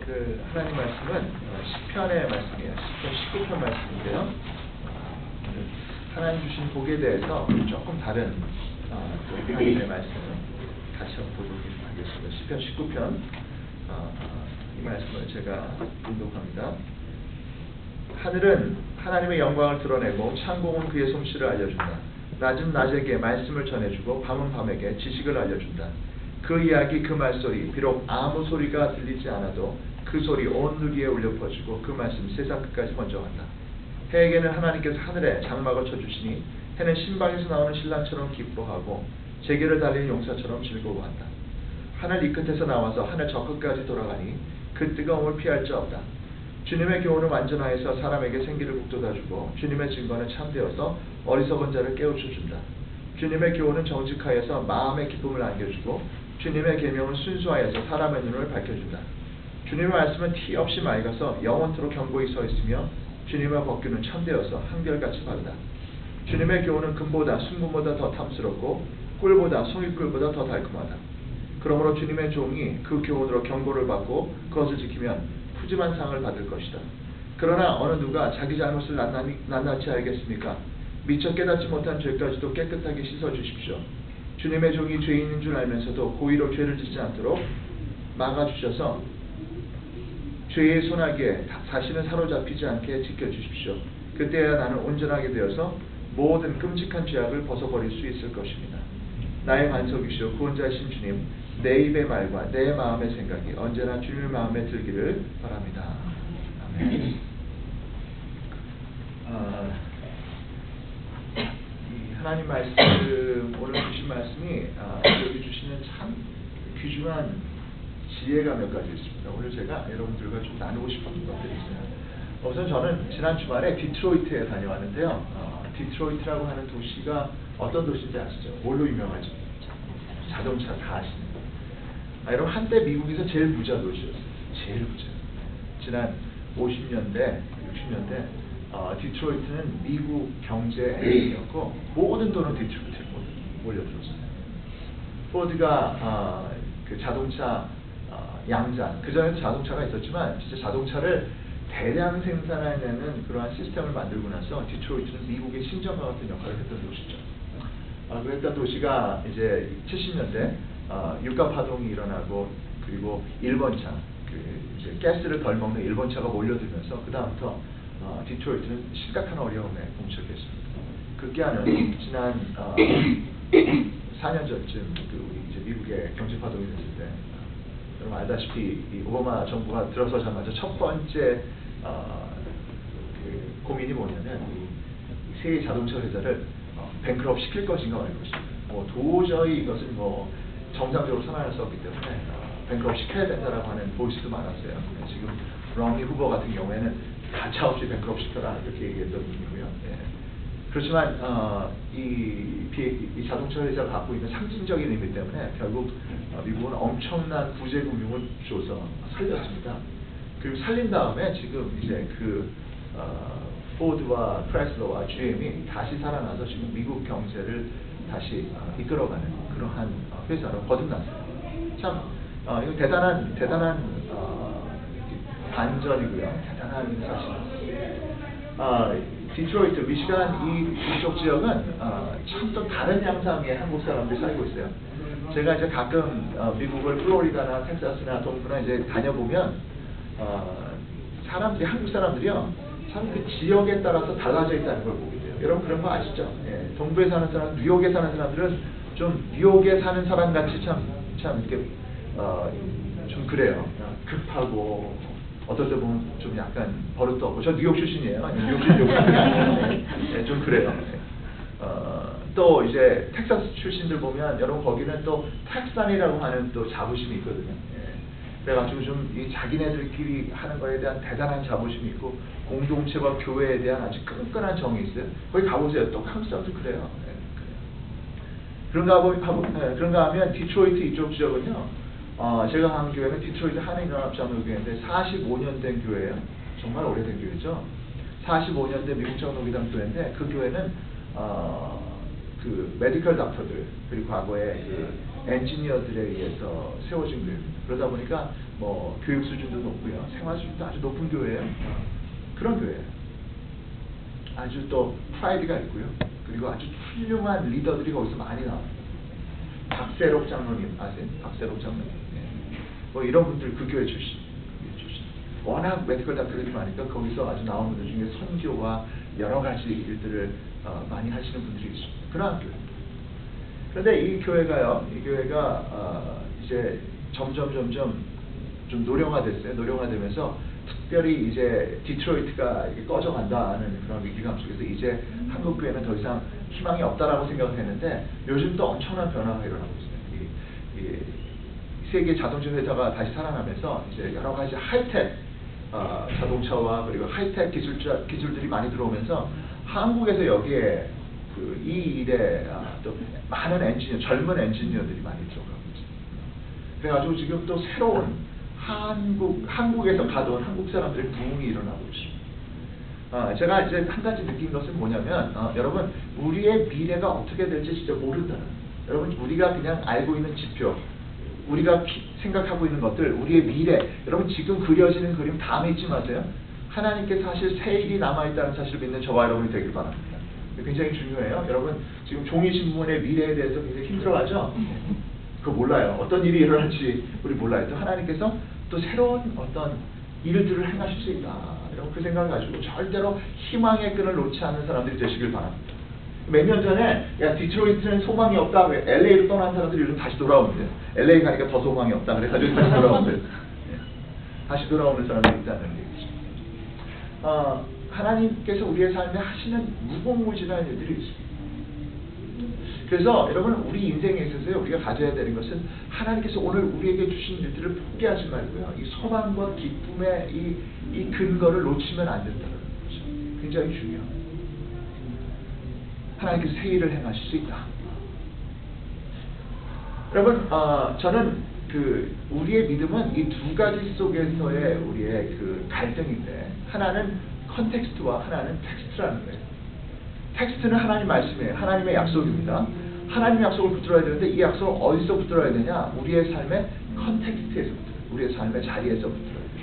오늘 하나님 말씀은 시편의 말씀이에요. 시편 19편 말씀인데요. 하나님 주신 복에 대해서 조금 다른 하나님의 말씀을 같이 한번 보도록 하겠습니다. 시편 19편 이 말씀을 제가 인독합니다. 하늘은 하나님의 영광을 드러내고 창공은 그의 솜씨를 알려준다. 낮은 낮에게 말씀을 전해주고 밤은 밤에게 지식을 알려준다. 그 이야기 그 말소리 비록 아무 소리가 들리지 않아도 그 소리 온 누리에 울려 퍼지고 그 말씀 세상 끝까지 번져간다. 해에게는 하나님께서 하늘에 장막을 쳐주시니 해는 신방에서 나오는 신랑처럼 기뻐하고 제게를 달리는 용사처럼 즐거워한다. 하늘 이 끝에서 나와서 하늘 저 끝까지 돌아가니 그 뜨거움을 피할 자 없다. 주님의 교훈은 완전하여서 사람에게 생기를 북돋아주고 주님의 증거는 참되어서 어리석은 자를 깨우쳐준다. 주님의 교훈은 정직하여서 마음의 기쁨을 안겨주고 주님의 계명은 순수하여서 사람의 눈을 밝혀준다. 주님의 말씀은 티 없이 맑아서 영원토록 견고히 서 있으며 주님의 법규는 참되어서 한결같이 바르다. 주님의 교훈은 금보다 순금보다 더 탐스럽고 꿀보다 송이꿀보다 더 달콤하다. 그러므로 주님의 종이 그 교훈으로 경고를 받고 그것을 지키면 푸짐한 상을 받을 것이다. 그러나 어느 누가 자기 잘못을 낱낱이 알겠습니까? 미처 깨닫지 못한 죄까지도 깨끗하게 씻어주십시오. 주님의 종이 죄인인 줄 알면서도 고의로 죄를 짓지 않도록 막아주셔서 죄의 소나기에 다시는 사로잡히지 않게 지켜주십시오. 그때야 나는 온전하게 되어서 모든 끔찍한 죄악을 벗어버릴 수 있을 것입니다. 나의 반석이시오 구원자이신 주님, 내 입의 말과 내 마음의 생각이 언제나 주님의 마음에 들기를 바랍니다. 아멘. 하나님 말씀, 오늘 주신 말씀이 여기 주시는 참 귀중한 지혜가 몇 가지 있습니다. 오늘 제가 여러분들과 좀 나누고 싶은 것들이 있어요. 우선 저는 지난 주말에 디트로이트에 다녀왔는데요. 디트로이트라고 하는 도시가 어떤 도시인지 아시죠? 뭘로 유명하죠? 자동차 다 아시는. 여러분 한때 미국에서 제일 부자 도시였어요. 제일 부자. 지난 50년대, 60년대 디트로이트는 미국 경제 엔진이었고 모든 돈은 디트로이트에 몰려들었어요. 포드가 그 자동차 양산, 그전에도 자동차가 있었지만 진짜 자동차를 대량 생산해내는 그러한 시스템을 만들고 나서 디트로이트는 미국의 신정과 같은 역할을 했던 도시죠. 그랬던 도시가 이제 70년대 유가 파동이 일어나고 그리고 일본차, 이제 가스를 덜 먹는 일본차가 몰려들면서 그 다음부터 디트로이트는 심각한 어려움에 봉착했습니다. 급기야는 지난 4년 전쯤 이제 미국의 경제 파동이 됐을 때 여러분 알다시피 이 오바마 정부가 들어서자마자 첫 번째 그 고민이 뭐냐면 이 세 자동차 회사를 뱅크럽 시킬 것인가 말 것인가. 도저히 이것은 정상적으로 선언할 수 없기 때문에 뱅크럽 시켜야 된다라고 하는 보이스도 많았어요. 지금 럼니 후보 같은 경우에는 가차없이 뱅크럽 시켜라 이렇게 얘기했던 분이고요. 그렇지만 이 자동차 회사가 갖고 있는 상징적인 의미 때문에 결국 미국은 엄청난 구제금융을 줘서 살렸습니다. 그리고 살린 다음에 지금 이제 포드와 크라이슬러와 GM이 다시 살아나서 지금 미국 경제를 다시 이끌어가는 그러한 회사로 거듭났어요. 참 이거 대단한 반전이고요. 대단한 사실. 디트로이트, 미시간 이쪽 지역은 참 또 다른 양상의 한국 사람들이 살고 있어요. 제가 이제 가끔 미국을 플로리다나 텍사스나 동부나 이제 다녀보면 한국 사람들이요 참 그 지역에 따라서 달라져 있다는 걸 보게 돼요. 여러분 그런 거 아시죠? 동부에 사는 사람, 뉴욕에 사는 사람들은 좀 뉴욕에 사는 사람 같이 참 이렇게 좀 그래요. 급하고. 어떨 때 보면 좀 약간 버릇도 없고, 저 뉴욕 출신이에요. 뉴욕 출신이고 좀 그래요. 또 이제 텍사스 출신들 보면 여러분 거기는 또 텍산이라고 하는 또 자부심이 있거든요. 그래가지고 좀 이 자기네들끼리 하는 거에 대한 대단한 자부심이 있고 공동체와 교회에 대한 아주 끈끈한 정이 있어요. 거기 가보세요. 또 한국 사람들 그래요. 그런가 하면 디트로이트 이쪽 지역은요. 제가 간 교회는 디트로이트 한인연합장로교회인데 45년 된 교회예요. 정말 오래된 교회죠. 45년 된 미국 장로기당 교회인데 그 교회는 그 메디컬 닥터들 그리고 과거에 그 엔지니어들에 의해서 세워진 교회입니다. 그러다 보니까 뭐 교육 수준도 높고요, 생활 수준도 아주 높은 교회예요. 그런 교회예요. 아주 또 프라이드가 있고요. 그리고 아주 훌륭한 리더들이 거기서 많이 나옵니다. 박세록 장로님 아세요? 박세록 장로님. 네. 뭐 이런 분들 그 교회 출신. 워낙 메디컬 닥터들이 많으니까 거기서 아주 나오는 분들 중에 선교와 여러 가지 일들을 많이 하시는 분들이 있습니다. 그러한 교회. 그런데 이 교회가요, 이 교회가 이제 점점 좀 노령화됐어요. 노령화되면서 특별히 이제 디트로이트가 꺼져간다는 그런 위기감 속에서 이제 한국 교회는 더 이상 희망이 없다라고 생각을 했는데 요즘 또 엄청난 변화가 일어나고 있어요. 세계 자동차 회사가 다시 살아나면서 이제 여러 가지 하이텍 자동차와 그리고 하이텍 기술들이 많이 들어오면서 한국에서 여기에 이 일에 또 많은 젊은 엔지니어들이 많이 들어가고 있습니다. 그래가지고 지금 또 새로운 한국에서 가던 한국 사람들의 부흥이 일어나고 있습니다. 제가 이제 한 가지 느낀 것은 뭐냐면 여러분 우리의 미래가 어떻게 될지 진짜 모른다는 여러분 우리가 그냥 알고 있는 지표 우리가 생각하고 있는 것들 우리의 미래 여러분 지금 그려지는 그림 다음에 잊지 마세요. 하나님께 사실 새 일이 남아있다는 사실을 믿는 저와 여러분이 되길 바랍니다. 굉장히 중요해요. 여러분 지금 종이신문의 미래에 대해서 굉장히 힘들어하죠? 그거 몰라요. 어떤 일이 일어날지 우리 몰라요. 또 하나님께서 또 새로운 어떤 일들을 행하실 수 있다. 이런 그 생각을 가지고 절대로 희망의 끈을 놓지 않는 사람들이 되시길 바랍니다. 몇 년 전에 야 디트로이트는 소망이 없다. 왜 LA로 떠난 사람들이 요즘 다시 돌아오는데 LA 가니까 더 소망이 없다. 그래가지고 다시 돌아오는데 다시 돌아오는 사람들이 있다는 얘기죠. 하나님께서 우리의 삶에 하시는 무궁무진한 일들이 있습니다. 그래서 여러분 우리 인생에 있어서 우리가 가져야 되는 것은 하나님께서 오늘 우리에게 주신 일들을 포기하지 말고요. 이 소망과 기쁨의 이 근거를 놓치면 안 된다는 거죠. 굉장히 중요합니다. 하나님께서 새 일을 행하실 수 있다. 여러분 저는 우리의 믿음은 이 두 가지 속에서의 우리의 그 갈등인데 하나는 컨텍스트와 하나는 텍스트라는 거예요. 텍스트는 하나님 말씀이에요. 하나님의 약속입니다. 하나님의 약속을 붙들어야 되는데 이 약속을 어디서 붙들어야 되냐? 우리의 삶의 컨텍스트에서 붙들어야 돼요. 우리의 삶의 자리에서 붙들어야 돼요.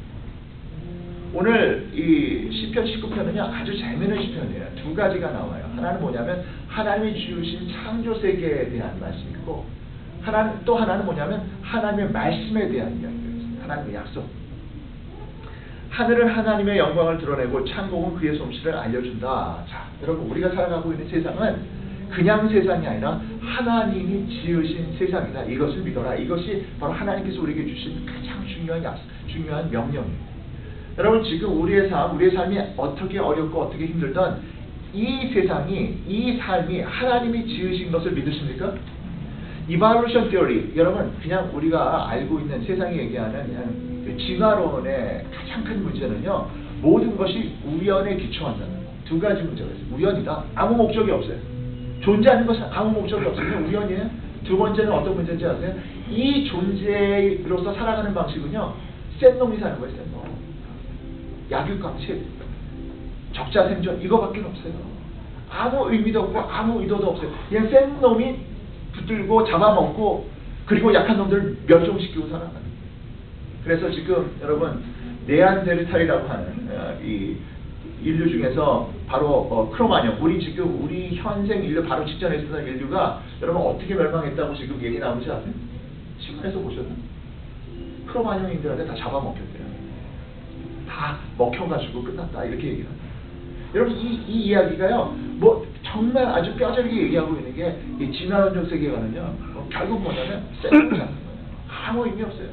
오늘 이 시편 19편은요 아주 재미있는 시편이에요. 두 가지가 나와요. 하나는 뭐냐면 하나님이 지으신 창조 세계에 대한 말씀이고 또 하나는 뭐냐면 하나님의 말씀에 대한 이야기예요. 하나님의 약속. 하늘은 하나님의 영광을 드러내고 창공은 그의 솜씨를 알려준다. 자, 여러분 우리가 살아가고 있는 세상은 그냥 세상이 아니라 하나님이 지으신 세상이다. 이것을 믿어라. 이것이 바로 하나님께서 우리에게 주신 가장 중요한 명령입니다. 여러분 지금 우리의 삶이 어떻게 어렵고 어떻게 힘들던 이 세상이 이 삶이 하나님이 지으신 것을 믿으십니까? 이발루션 티어리 여러분 그냥 우리가 알고 있는 세상이 얘기하는 그냥 진화론의 가장 큰 문제는요 모든 것이 우연에 기초한다는 두 가지 문제가 있어요. 우연이다. 아무 목적이 없어요. 존재하는 것은 아무 목적이 없어요. 그냥 우연이에요. 두 번째는 어떤 문제인지 아세요? 이 존재로서 살아가는 방식은요 센 놈이 사는 거예요. 센 놈. 약육강식 적자 생존 이거밖에 없어요. 아무 의미도 없고 아무 의도도 없어요. 그냥 센 놈이 붙들고 잡아먹고 그리고 약한 놈들 멸종시키고 살아가는. 그래서 지금 여러분 네안데르탈이라고 하는 이 인류 중에서 바로 크로마뇽 우리 현생 인류 바로 직전에 있었던 인류가 여러분 어떻게 멸망했다고 지금 얘기 나오지 않아요? 신문에서 보셨나요? 크로마뇽인들한테 다 잡아먹혔대요. 다 먹혀가지고 끝났다 이렇게 얘기를 합니다. 여러분 이 이야기가요 뭐 정말 아주 뼈저리게 얘기하고 있는 게 이 진화론적 세계관은요 결국 뭐냐면 센 거잖아요. 아무 의미 없어요.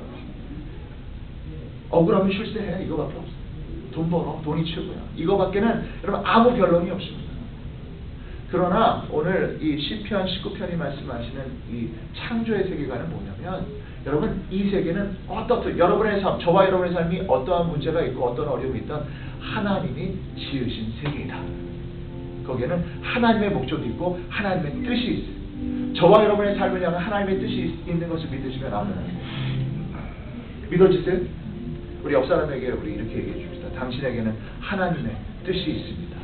억울하면 출세해 이거밖에 없어요. 돈 벌어 돈이 최고야. 이거밖에는 여러분 아무 변론이 없습니다. 그러나 오늘 이 시편 19편이 말씀하시는 이 창조의 세계관은 뭐냐면 여러분 이 세계는 어떻든 여러분의 삶 저와 여러분의 삶이 어떠한 문제가 있고 어떤 어려움이 있던 하나님이 지으신 세계이다. 거기에는 하나님의 목적이 있고 하나님의 뜻이 있어요. 저와 여러분의 삶을 향한 하나님의 뜻이 있는 것을 믿으시면 아멘. 믿어지세요? 우리 옆 사람에게 우리 이렇게 얘기해 줍시다. 당신에게는 하나님의 뜻이 있습니다.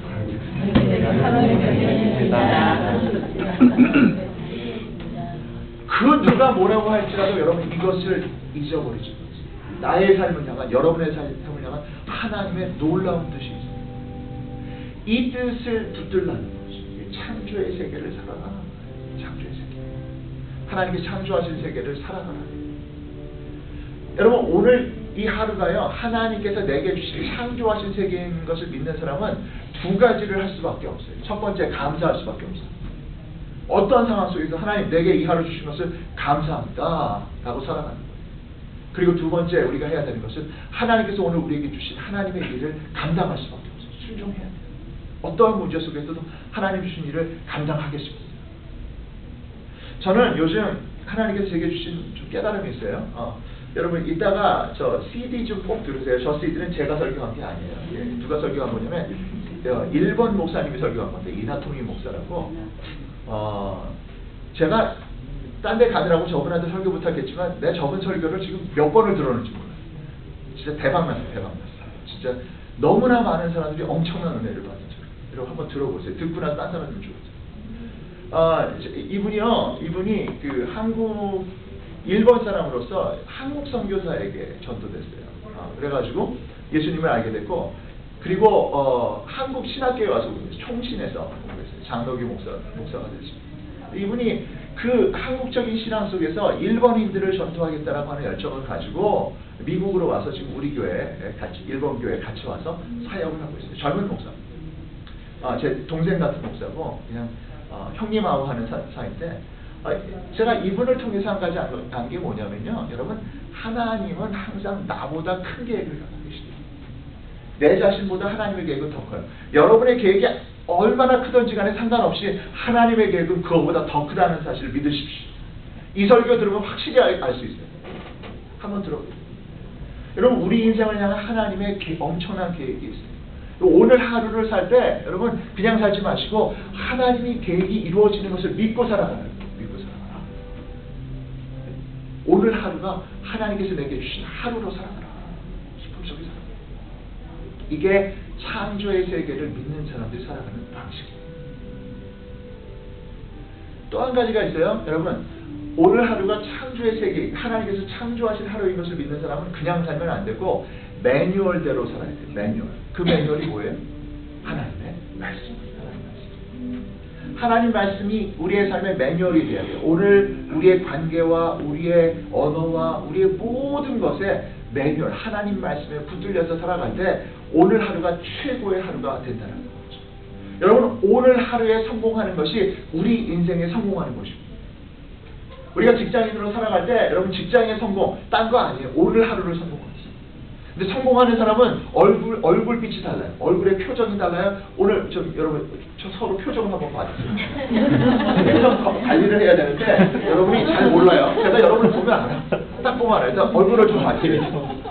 그 누가 뭐라고 할지라도 여러분 이것을 잊어버리지 마세요. 나의 삶을 향한, 여러분의 삶을 향한 하나님의 놀라운 뜻이 있습니다. 이 뜻을 붙들라는 것이 창조의 세계를 살아라. 창조의 세계. 하나님께 창조하신 세계를 살아가라. 여러분, 오늘 이 하루가요, 하나님께서 내게 주신 창조하신 세계인 것을 믿는 사람은 두 가지를 할 수밖에 없어요. 첫 번째, 감사할 수밖에 없어요. 어떤 상황 속에서 하나님 내게 이 하루 주신 것을 감사합니다 라고 살아가는 거예요. 그리고 두 번째 우리가 해야 되는 것은 하나님께서 오늘 우리에게 주신 하나님의 일을 감당할 수밖에 없어요. 순종해야 돼요. 어떠한 문제 속에서도 하나님 주신 일을 감당하겠습니다. 저는 요즘 하나님께서 제게 주신 좀 깨달음이 있어요. 여러분 이따가 저 CD 좀 꼭 들으세요. 저 CD는 제가 설교한 게 아니에요. 예, 누가 설교한 거냐면 일본 목사님이 설교한 건데, 이나토미 목사라고. 제가 딴 데 가느라고 저분한테 설교 부탁했지만 내 저분 설교를 지금 몇 번을 들었는지 몰라요. 진짜 대박났어요. 대박났어요. 진짜 너무나 많은 사람들이 엄청난 은혜를 받았죠. 여러분 한번 들어보세요. 듣고 나서 딴 사람 좀 줘보세요. 이분이 그 일본 사람으로서 한국 선교사에게 전도됐어요. 그래가지고 예수님을 알게 됐고, 그리고 한국 신학교에 와서 총신에서 공부했어요. 장로교 목사가 됐습니다. 이분이 그 한국적인 신앙 속에서 일본인들을 전도하겠다라고 하는 열정을 가지고 미국으로 와서 지금 우리 교회에 같이, 일본 교회에 같이 와서 사역을 하고 있어요. 젊은 목사. 제 동생 같은 목사고 그냥 형님하고 하는 사이인데, 제가 이분을 통해서 한 가지 안 게 뭐냐면요, 여러분, 하나님은 항상 나보다 큰 계획을 갖고 계시대요. 내 자신보다 하나님의 계획은 더 커요. 여러분의 계획이 얼마나 크든지 간에 상관없이 하나님의 계획은 그거보다 더 크다는 사실을 믿으십시오. 이 설교 들으면 확실히 알 수 있어요. 한번 들어보세요. 여러분, 우리 인생을 향한 하나님의 엄청난 계획이 있어요. 오늘 하루를 살 때 여러분 그냥 살지 마시고 하나님의 계획이 이루어지는 것을 믿고 살아가라. 믿고 살아가라. 오늘 하루가 하나님께서 내게 주신 하루로 살아가라. 기쁨 속에 살아가라. 이게 창조의 세계를 믿는 사람들이 살아가는 방식이에요. 또 한 가지가 있어요. 여러분, 오늘 하루가 창조의 세계, 하나님께서 창조하신 하루인 것을 믿는 사람은 그냥 살면 안 되고 매뉴얼대로 살아야 돼요. 매뉴얼. 그 매뉴얼이 뭐예요? 하나님의 말씀입니다. 하나님 말씀이 우리의 삶의 매뉴얼이 되어야 돼요. 오늘 우리의 관계와 우리의 언어와 우리의 모든 것에 매뉴얼, 하나님 말씀에 붙들려서 살아갈 때 오늘 하루가 최고의 하루가 된다는 거죠. 여러분, 오늘 하루에 성공하는 것이 우리 인생에 성공하는 것입니다. 우리가 직장인으로 살아갈 때 여러분 직장의 성공, 딴 거 아니에요. 오늘 하루를 성공하는. 근데 성공하는 사람은 얼굴빛이 달라요. 얼굴의 표정이 달라요. 오늘 여러분 저 서로 표정을 한번 봐주세요. 표정 관리를 해야 되는데 여러분이 잘 몰라요. 제가 여러분을 보면 알아요. 딱 보면 알아요. 일단 얼굴을 좀 봐주세요.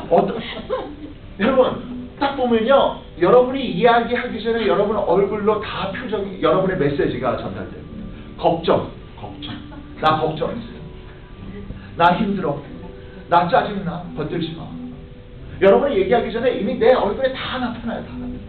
여러분 딱 보면요, 여러분이 이야기하기 전에 여러분 얼굴로 다 표정이, 여러분의 메시지가 전달돼요. 걱정. 나 걱정했어요. 나 힘들어. 나 짜증나. 건들지 마. 여러분이 얘기하기 전에 이미 내 얼굴에 다 나타나요. 다 나타나요.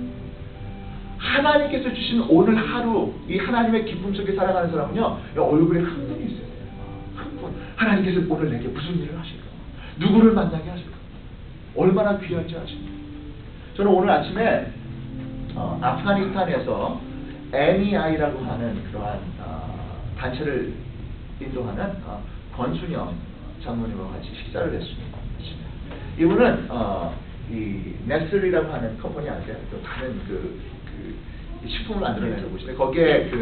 하나님께서 주신 오늘 하루, 이 하나님의 기쁨 속에 살아가는 사람은요, 얼굴에 흥분이 있어요. 흥분. 하나님께서 오늘 내게 무슨 일을 하실까? 누구를 만나게 하실까? 얼마나 귀한지 아십니까? 저는 오늘 아침에 아프가니스탄에서 MEI라고 하는 그러한 단체를 인도하는 권순영 장로님과 같이 식사를 했습니다. 이분은 이 네슬이라고 하는 컴퍼니 아세요? 또 다른 그 식품을 만들어내는 곳인데 거기에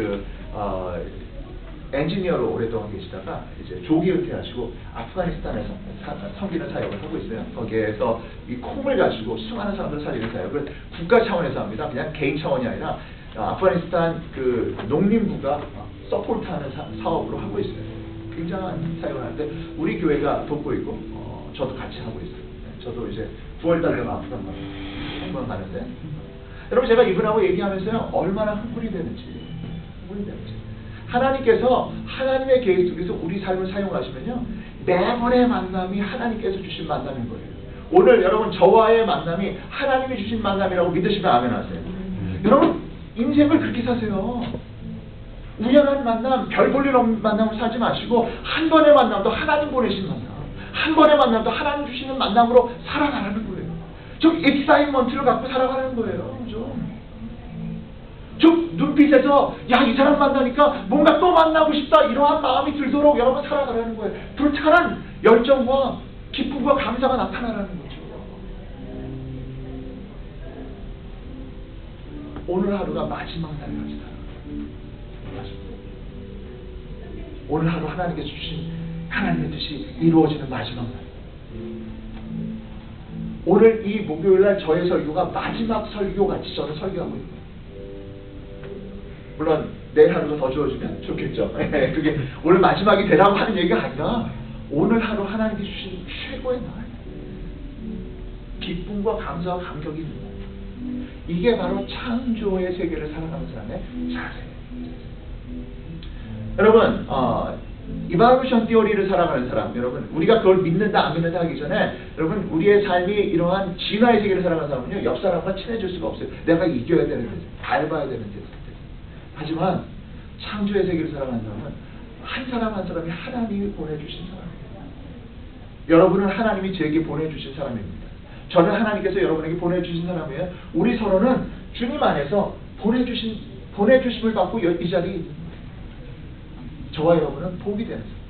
엔지니어로 오랫동안 계시다가 이제 조기 은퇴하시고 아프가니스탄에서 섬기는 사역을 하고 있어요. 거기에서 이 콩을 가지고 수많은 사람들 살리는 사역을 국가 차원에서 합니다. 그냥 개인 차원이 아니라 아프가니스탄 그 농림부가 서포트하는 사업으로 하고 있어요. 굉장한 사역을 하는데 우리 교회가 돕고 있고 저도 같이 하고 있어요. 저도 이제 9월달에 아프간 가는데 여러분, 제가 이분하고 얘기하면서요 얼마나 흥분이 되는지. 하나님께서 하나님의 계획 속에서 우리 삶을 사용하시면요 매번의 만남이 하나님께서 주신 만남인 거예요. 오늘 여러분 저와의 만남이 하나님이 주신 만남이라고 믿으시면 아멘 하세요. 여러분 인생을 그렇게 사세요. 우연한 만남, 별 볼 일 없는 만남을 살지 마시고 한 번의 만남도 하나님 보내신 만남, 한 번의 만남도 하나님 주시는 만남으로 살아가라는 거예요. 좀 익사이먼트를 갖고 살아가는 거예요. 좀 눈빛에서 야, 이 사람 만나니까 뭔가 또 만나고 싶다 이러한 마음이 들도록 여러분 살아가라는 거예요. 불타는 열정과 기쁨과 감사가 나타나라는 거죠. 오늘 하루가 마지막 날까지 살아가요. 오늘 하루 하나님께서 주신 하나님의 뜻이 이루어지는 마지막 날. 오늘 이 목요일날 저의 설교가 마지막 설교같이 저는 설교하고 있는 거예요. 물론 내일 하루가 더 주어지면 좋겠죠. 그게 오늘 마지막이 되라고 하는 얘기가 아니라 오늘 하루 하나님께 주신 최고의 날, 기쁨과 감사와 감격이 있는 날. 이게 바로 창조의 세계를 살아가는 사람의 자세예요. 여러분, 이바루션 티오리를 살아가는 사람, 여러분, 우리가 그걸 믿는다 안 믿는다 하기 전에 여러분, 우리의 삶이 이러한 진화의 세계를 살아가는 사람은요, 옆 사람과 친해질 수가 없어요. 내가 이겨야 되는데, 밟아야 되는데. 하지만 창조의 세계를 살아가는 사람은 한 사람 한 사람이 하나님이 보내주신 사람이에요. 여러분은 하나님이 제게 보내주신 사람입니다. 저는 하나님께서 여러분에게 보내주신 사람이에요. 우리 서로는 주님 안에서 보내주심을 받고 이 자리에 있는 거예요. 저와 여러분은 복이 되는 사람.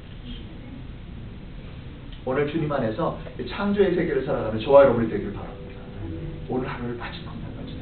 오늘 주님 안에서 창조의 세계를 살아가는 저와 여러분이 되기를 바랍니다. 오늘 하루를 마지막 날까지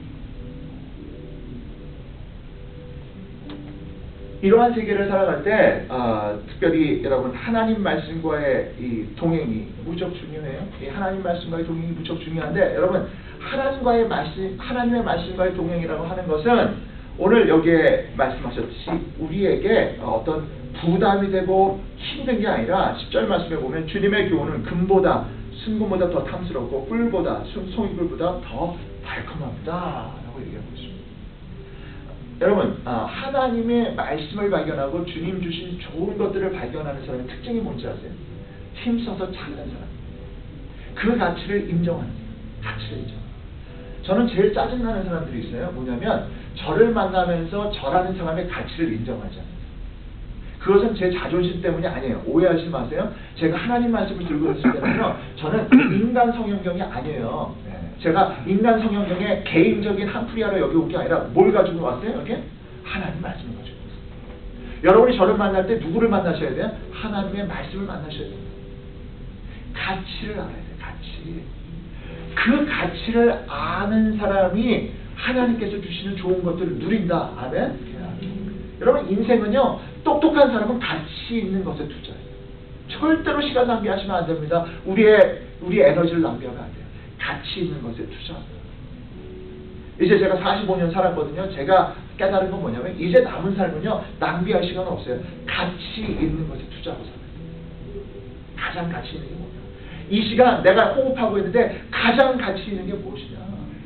이러한 세계를 살아갈 때 특별히 여러분 하나님 말씀과의 이 동행이 무척 중요해요. 이 하나님 말씀과의 동행이 무척 중요한데 여러분 하나님의 말씀과의 동행이라고 하는 것은 오늘 여기에 말씀하셨듯이 우리에게 어떤 부담이 되고 힘든 게 아니라 10절 말씀에 보면 주님의 교훈은 금보다 순금보다 더 탐스럽고 꿀보다 송이꿀보다 더 달콤합니다 라고 얘기하고 있습니다. 여러분 하나님의 말씀을 발견하고 주님 주신 좋은 것들을 발견하는 사람의 특징이 뭔지 아세요? 힘써서 찾는 사람, 그 가치를 인정하는 사람, 가치를 인정하는 사람. 저는 제일 짜증나는 사람들이 있어요. 뭐냐면 저를 만나면서 저라는 사람의 가치를 인정하지 않아요. 그것은 제 자존심 때문이 아니에요. 오해하지 마세요. 제가 하나님 말씀을 들고 있을 때는요, 저는 인간 성형경이 아니에요. 제가 인간 성형경의 개인적인 한풀이하러 여기 온 게 아니라 뭘 가지고 왔어요? 여기? 하나님 말씀을 가지고 왔어요. 여러분이 저를 만날 때 누구를 만나셔야 돼요? 하나님의 말씀을 만나셔야 돼요. 가치를 알아야 돼요. 가치. 그 가치를 아는 사람이 하나님께서 주시는 좋은 것들을 누린다. 아멘? 여러분 인생은요, 똑똑한 사람은 가치 있는 것에 투자해요. 절대로 시간 낭비하시면 안 됩니다. 우리의 에너지를 낭비하면 안 돼요. 가치 있는 것에 투자합니다. 이제 제가 45년 살았거든요. 제가 깨달은 건 뭐냐면 이제 남은 삶은요, 낭비할 시간은 없어요. 가치 있는 것에 투자하고 살아요. 가장 가치 있는 게 뭐냐? 이 시간 내가 호흡하고 있는데 가장 가치 있는 게 무엇이냐?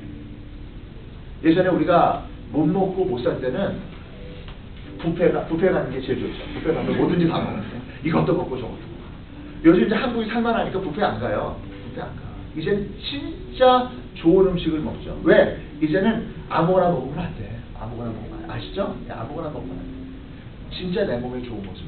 예전에 우리가 못 먹고 못 살 때는 뷔페 가는 게 제일 좋죠. 뷔페 가면 뭐든지 다 먹어요. 이것도 먹고 저것도 먹고. 요즘 이제 한국이 살만하니까 뷔페 안 가요. 뷔페 안 가. 이제는 진짜 좋은 음식을 먹죠. 왜? 이제는 아무거나 먹으면 안 돼. 아무거나 먹으면 안 돼. 아시죠? 아무거나 먹으면 안 돼. 진짜 내 몸에 좋은 것을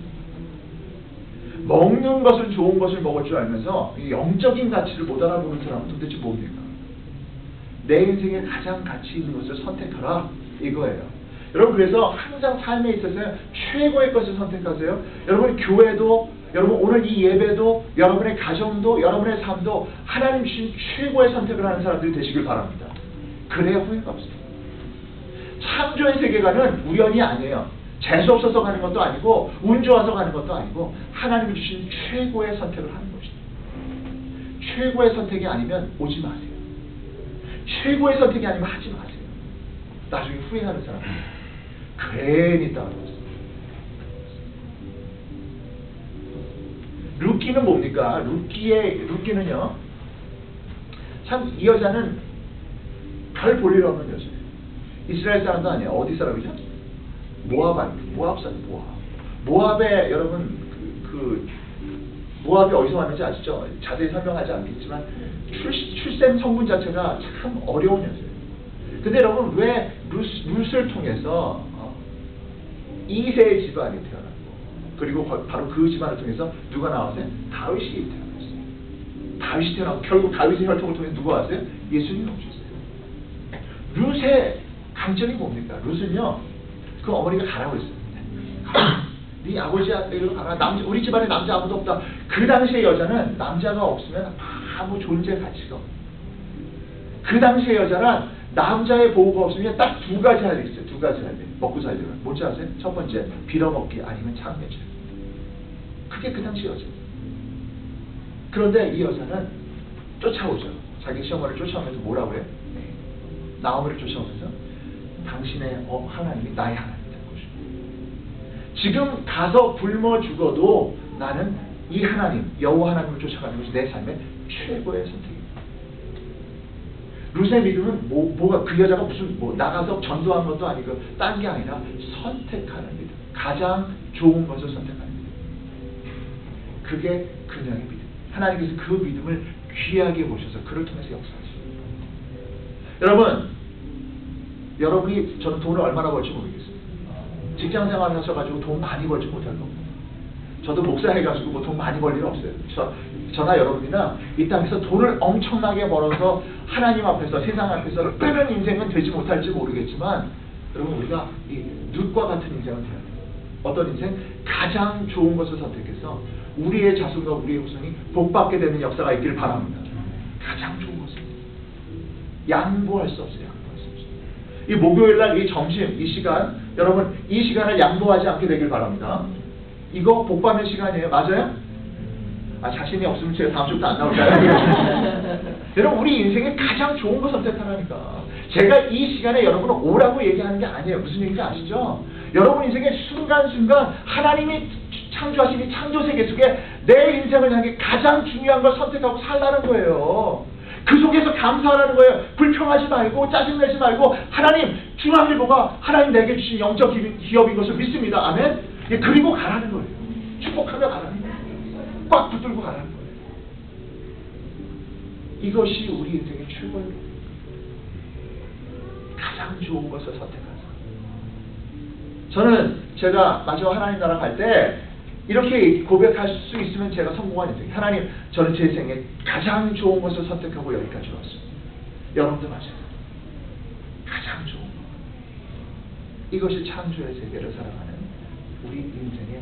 먹는 것은 좋은 것을 먹을 줄 알면서 이 영적인 가치를 못 알아보는 사람은 도대체 뭡니까? 내 인생에 가장 가치 있는 것을 선택하라 이거예요. 여러분 그래서 항상 삶에 있어서 최고의 것을 선택하세요. 여러분 교회도, 여러분 오늘 이 예배도, 여러분의 가정도, 여러분의 삶도 하나님 주신 최고의 선택을 하는 사람들이 되시길 바랍니다. 그래야 후회가 없습니다. 창조의 세계관은 우연이 아니에요. 재수 없어서 가는 것도 아니고 운 좋아서 가는 것도 아니고 하나님이 주신 최고의 선택을 하는 것입니다. 최고의 선택이 아니면 오지 마세요. 최고의 선택이 아니면 하지 마세요. 나중에 후회하는 사람 괜히 따라왔어요. 루키는 뭡니까? 루키는요, 참 이 여자는 별 볼 일 없는 여자예요. 이스라엘 사람도 아니에요. 어디 사람이죠? 모압 사람, 모압에 여러분 모압이 어디서 왔는지 아시죠? 자세히 설명하지 않겠지만 출생 성분 자체가 참 어려운 여자예요. 근데 여러분 왜 룻을 통해서 2세의 집안이 태어났고 그리고 바로 그 집안을 통해서 누가 나왔어요? 다윗이 태어났어요. 다윗이 태어나고 결국 다윗의 혈통을 통해 누가 왔어요? 예수님이 오셨어요. 룻의 강점이 뭡니까? 룻은요, 그 어머니가 가라고 했어요. 네 아버지한테로 가라. 우리 집안에 남자 아무도 없다. 그 당시의 여자는 남자가 없으면 아무 존재 가치가 없어요. 그 당시의 여자는 남자의 보호가 없으면 딱 두 가지 할 일 있어요. 두 가지 할 일. 먹고 살려면. 뭔지 아세요? 첫 번째, 빌어먹기 아니면 창녀죄. 그게 그 당시 여자. 그런데 이 여자는 쫓아오죠. 자기 시어머니를 쫓아오면서 뭐라고 해요? 나오미를 쫓아오면서 당신의 하나님이 나의 하나님이라는 것이고, 지금 가서 굶어 죽어도 나는 이 하나님, 여호와 하나님을 쫓아가는 것이 내 삶의 최고의 선택입니다. 룻의 믿음은 뭐가 그 여자가 무슨 나가서 전도한 것도 아니고 딴 게 아니라 선택하는 믿음, 가장 좋은 것을 선택하는 믿음. 그게 그녀의 믿음. 하나님께서 그 믿음을 귀하게 보셔서 그를 통해서 역사하십니다. 여러분이 저는 돈을 얼마나 벌지 모르겠어요. 직장 생활 하셔가지고 돈 많이 벌지 못할 겁니다. 저도 목사해가지고 뭐 돈 많이 벌 일은 없어요. 저나 여러분이나 이 땅에서 돈을 엄청나게 벌어서 하나님 앞에서 세상 앞에서 뜨는 인생은 되지 못할지 모르겠지만, 여러분 우리가 이 룻과 같은 인생을 돼야 돼요. 어떤 인생? 가장 좋은 것을 선택해서 우리의 자손과 우리의 후손이 복받게 되는 역사가 있기를 바랍니다. 가장 좋은 것을 양보할 수 없어요. 양보할 수 없어요. 이 목요일날 이 점심 이 시간, 여러분 이 시간을 양보하지 않게 되길 바랍니다. 이거 복받는 시간이에요. 맞아요? 자신이 없으면 제가 다음 주부터 안 나올까요? 여러분 우리 인생에 가장 좋은 거 선택하라니까. 제가 이 시간에 여러분을 오라고 얘기하는 게 아니에요. 무슨 얘기인지 아시죠? 여러분 인생의 순간순간 하나님이 창조하신 이 창조세계 속에 내 인생을 향해 가장 중요한 걸 선택하고 살라는 거예요. 그 속에서 감사하라는 거예요. 불평하지 말고 짜증내지 말고, 하나님 중앙일보가 하나님 내게 주신 영적 기업인 것을 믿습니다. 아멘. 그리고 가라는 거예요. 축복하며 가라는 거예요. 꽉 붙들고 가라는 거예요. 이것이 우리 인생의 최고의 가장 좋은 것을 선택하자. 저는 제가 마지막 하나님 나라 갈 때 이렇게 고백할 수 있으면 제가 성공한 인생. 하나님, 저는 제 생에 가장 좋은 것을 선택하고 여기까지 왔습니다. 여러분도 마찬가지예요. 가장 좋은 것. 이것이 창조의 세계를 살아가는 우리 인생의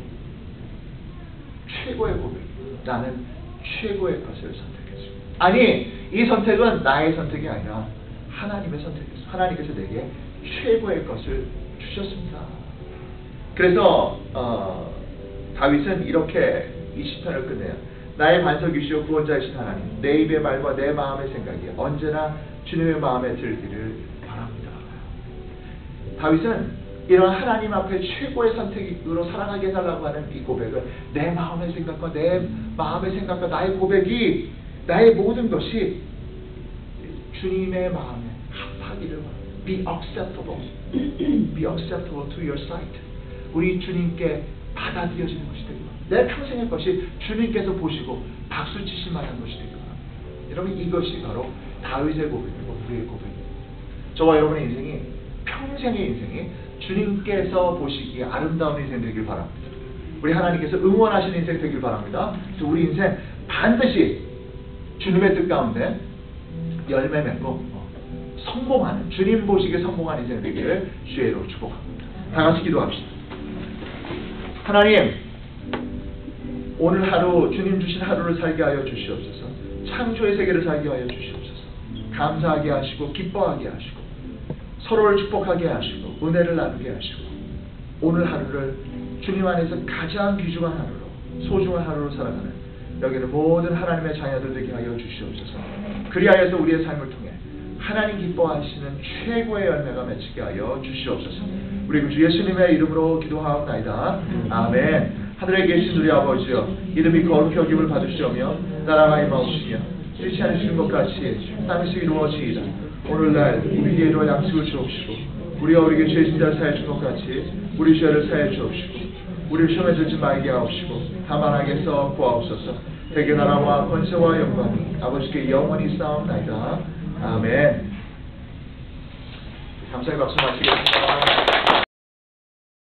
최고의 고백입니다. 나는 최고의 것을 선택했습니다. 아니, 이 선택은 나의 선택이 아니라 하나님의 선택이었습니다. 하나님께서 내게 최고의 것을 주셨습니다. 그래서 다윗은 이렇게 이 시편을 끝내요. 나의 반석이시오 구원자이신 하나님, 내 입의 말과 내 마음의 생각이 언제나 주님의 마음에 들기를 바랍니다. 다윗은 이런 하나님 앞에 최고의 선택으로 살아가게 해달라고 하는 이 고백을, 내 마음의 생각과 내 마음의 생각과 나의 고백이, 나의 모든 것이 주님의 마음에 합하기를 바랍니다. Be acceptable. Be acceptable to your sight. 우리 주님께 받아들여지는 것이 되길 바랍니다. 내 평생의 것이 주님께서 보시고 박수 치실 만한 것이 되길 바랍니다. 여러분 이것이 바로 다윗의 고백이고 우리의 고백입니다. 저와 여러분의 인생이, 평생의 인생이 주님께서 보시기에 아름다운 인생 되길 바랍니다. 우리 하나님께서 응원하시는 인생 되길 바랍니다. 그래서 우리 인생 반드시 주님의 뜻 가운데 열매 맺고 성공하는, 주님 보시기에 성공한 인생 되기를 주의 이름으로 축복합니다. 다 같이 기도합시다. 하나님, 오늘 하루 주님 주신 하루를 살게 하여 주시옵소서. 창조의 세계를 살게 하여 주시옵소서. 감사하게 하시고 기뻐하게 하시고 서로를 축복하게 하시고 은혜를 나누게 하시고, 오늘 하루를 주님 안에서 가장 귀중한 하루로, 소중한 하루로 살아가는 여기는 모든 하나님의 자녀들 되게 하여 주시옵소서. 그리하여서 우리의 삶을 통해 하나님 기뻐하시는 최고의 열매가 맺히게 하여 주시옵소서. 우리 주 예수님의 이름으로 기도하옵나이다. 아멘. 하늘에 계신 우리 아버지여, 이름이 거룩히 여김을 받으시오며 나라가 임하옵시며 뜻이 않으시는 것 같이 땅에서 이루어지이다. 오늘날 우리에게 이루어 양식을 주옵시고, 우리가 우리에게 죄진 자를 사해 준 것 같이 우리 죄를 사해 주옵시고, 우리를 시험에 들지 말게 하옵시고 다만 악에서 구하옵소서. 대개 나라와 권세와 영광이 아버지께 영원히 쌓옵나이다. 아멘. 감사의 박수 마치겠습니다.